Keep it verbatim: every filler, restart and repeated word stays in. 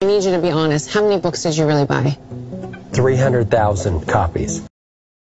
need you to be honest. How many books did you really buy? three hundred thousand copies.